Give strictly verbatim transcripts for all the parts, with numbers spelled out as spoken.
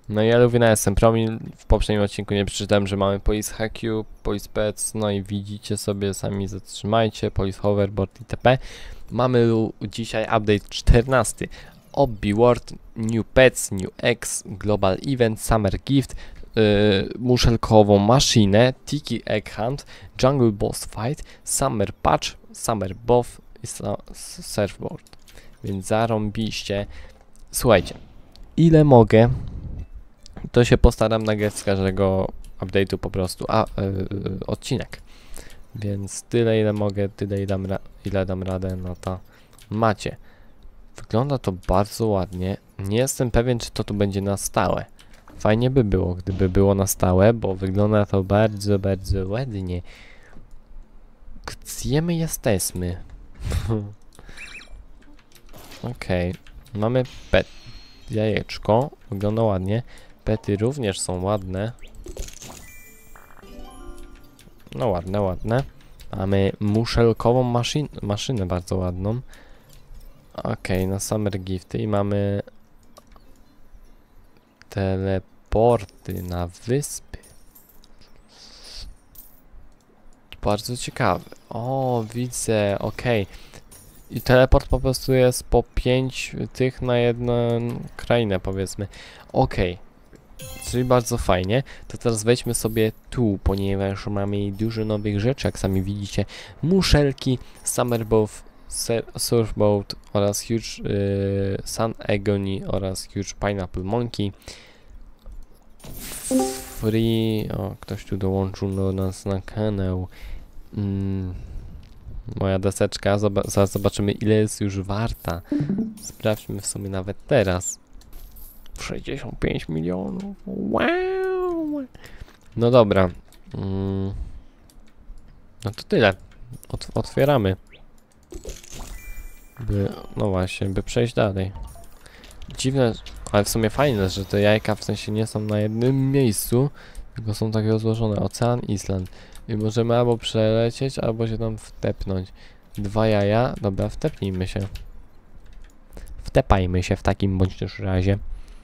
No i ja lubię na S M Promil. W poprzednim odcinku nie przeczytałem, że mamy Police H Q, Police Pets, no i widzicie sobie, sami zatrzymajcie, Police Hoverboard itp. Mamy dzisiaj update czternasty. Obby World, New Pets, New Eggs, Global Event, Summer Gift, yy, muszelkową maszynę, Tiki Egg Hunt, Jungle Boss Fight, Summer Patch, Summer Buff i Surfboard. Więc zarąbiście. Słuchajcie, ile mogę, to się postaram nagrać z każdego update'u po prostu, a yy, odcinek. Więc tyle ile mogę, tyle ile dam, ra ile dam radę, no to macie. Wygląda to bardzo ładnie. Nie jestem pewien, czy to tu będzie na stałe. Fajnie by było, gdyby było na stałe, bo wygląda to bardzo, bardzo ładnie. Gdzie my jesteśmy? Okej. Okay. Mamy pet. Jajeczko. Wygląda ładnie. Pety również są ładne. No ładne, ładne. Mamy muszelkową maszyn maszynę bardzo ładną. Okej, okay, na Summer Gifty i mamy teleporty na wyspy. Bardzo ciekawe. O, widzę, okej. Okay. I teleport po prostu jest po pięć tych na jedną krainę, powiedzmy. Okej. Okay. Czyli bardzo fajnie. To teraz wejdźmy sobie tu, ponieważ mamy dużo nowych rzeczy, jak sami widzicie. Muszelki, Summer Buff, Surfboat oraz Huge yy, Sun Agony oraz Huge Pineapple Monkey. Free... O, ktoś tu dołączył do nas na kanał. Mm, moja deseczka, Zob zaraz zobaczymy, ile jest już warta. Sprawdźmy w sumie nawet teraz. sześćdziesiąt pięć milionów. Wow! No dobra. Mm. No to tyle. Ot otwieramy. By, no właśnie, by przejść dalej. Dziwne, ale w sumie fajne, że te jajka w sensie nie są na jednym miejscu, tylko są tak rozłożone. Ocean, Island. I możemy albo przelecieć, albo się tam wtepnąć. Dwa jaja. Dobra, wtepnijmy się. Wtepajmy się w takim bądź też razie.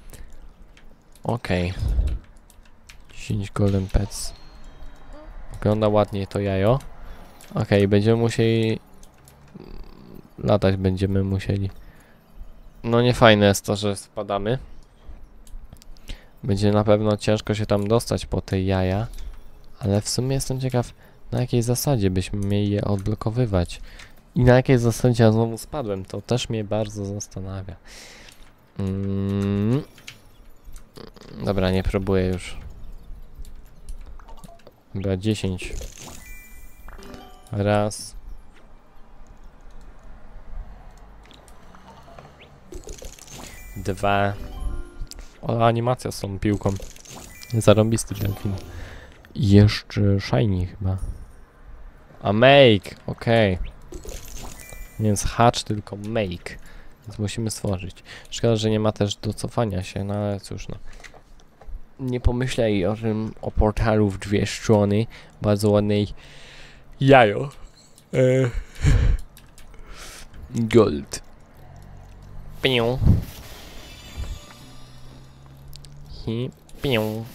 Okej. Okay. dziesięć Golden Pets. Wygląda ładnie to jajo. Okej, okay, będziemy musieli... Latać będziemy musieli. No nie fajne jest to, że spadamy. Będzie na pewno ciężko się tam dostać po te jaja. Ale w sumie jestem ciekaw, na jakiej zasadzie byśmy mieli je odblokowywać. I na jakiej zasadzie ja znowu spadłem. To też mnie bardzo zastanawia. Mm. Dobra, nie próbuję już. Dobra, dziesięć. Raz. Dwa. O, animacja z tą piłką. Zarąbisty delfin. I jeszcze shiny chyba. A make, okej. Okay. Nie jest hatch, tylko make. Więc musimy stworzyć. Szkoda, że nie ma też do cofania się, no ale cóż no. Nie pomyśleli o tym, o portalu w dwie strony. Bardzo ładnej jajo. Eee. Gold. Pią. Hi, pią.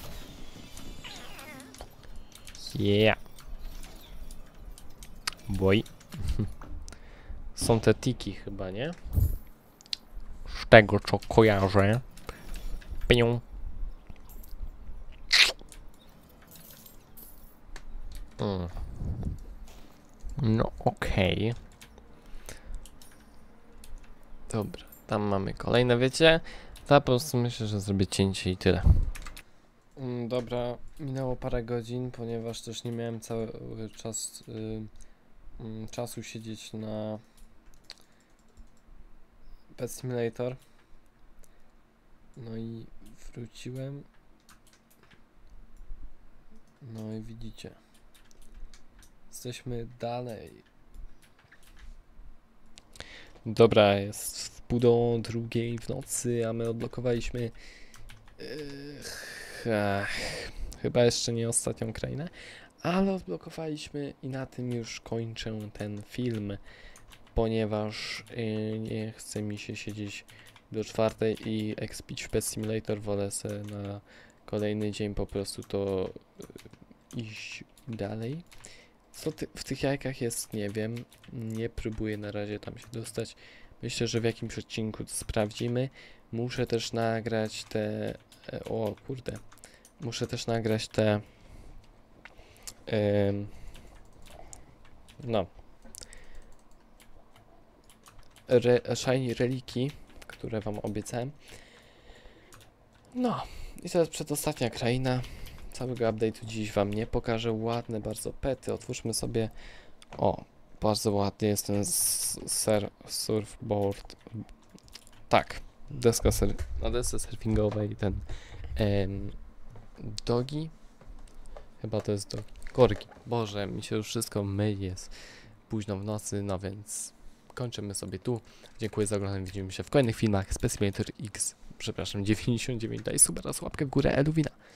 Yeah. Boy. Są te tiki chyba, nie? Z tego co kojarzę. Pią. Mm. No okej. Okay. Dobra, tam mamy kolejne, wiecie? To po prostu myślę, że zrobię cięcie i tyle. Mm, dobra, minęło parę godzin, ponieważ też nie miałem cały czas y, y, czasu siedzieć na Pet Simulator. No i wróciłem. No i widzicie. Jesteśmy dalej. Dobra, jest pół do drugiej w nocy, a my odblokowaliśmy Ech, ach, chyba jeszcze nie ostatnią krainę, ale odblokowaliśmy i na tym już kończę ten film, ponieważ yy, nie chce mi się siedzieć do czwartej i expić w Pet Simulator, wolę se na kolejny dzień po prostu to y, iść dalej. Co ty, w tych jajkach jest, nie wiem, nie próbuję na razie tam się dostać. Myślę, że w jakimś odcinku to sprawdzimy. Muszę też nagrać te... E, o kurde. Muszę też nagrać te... Ym, no. Re, shiny reliki, które wam obiecałem. No. I to jest przedostatnia kraina. Całego update'u dziś wam nie pokażę. Ładne bardzo pety. Otwórzmy sobie... O, bardzo ładnie jest ten ser, surfboard. Tak, deska ser, na desce surfingowej ten em, dogi. Chyba to jest dogi. Korgi. Boże, mi się już wszystko myli, jest późno w nocy, no więc kończymy sobie tu. Dziękuję za oglądanie, widzimy się w kolejnych filmach. Specimeter X, przepraszam, dziewięćdziesiąt dziewięć, daj suba, raz łapkę w górę, Eluwina.